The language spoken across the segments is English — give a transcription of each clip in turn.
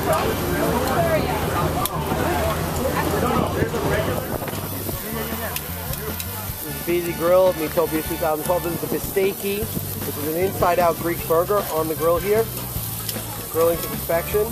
This is Grill At Meatopia 2012. This is the bisteki, which is an inside-out Greek burger on the grill here, grilling to perfection.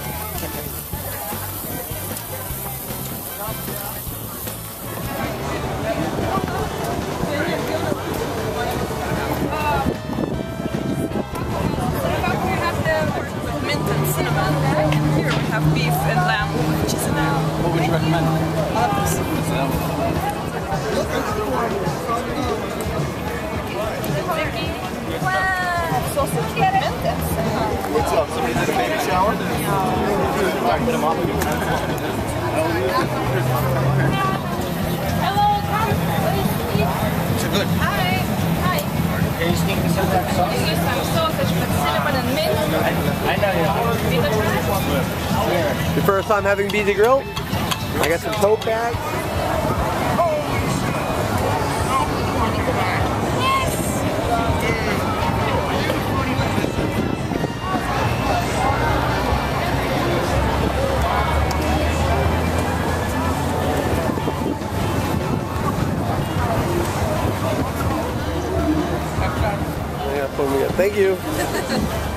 Mint and cinnamon, and here we have beef and lamb with cheese and lamb. What would you recommend? I love this. Sausage with mint and cinnamon. What's up? Somebody did a baby shower? Put them up. Hello, come. So good. Hi. Hi. Can you sneak this in there? You use some sausage with cinnamon and mint. I know you. Your first time having BZ Grill? I got some tote bags. Thank you.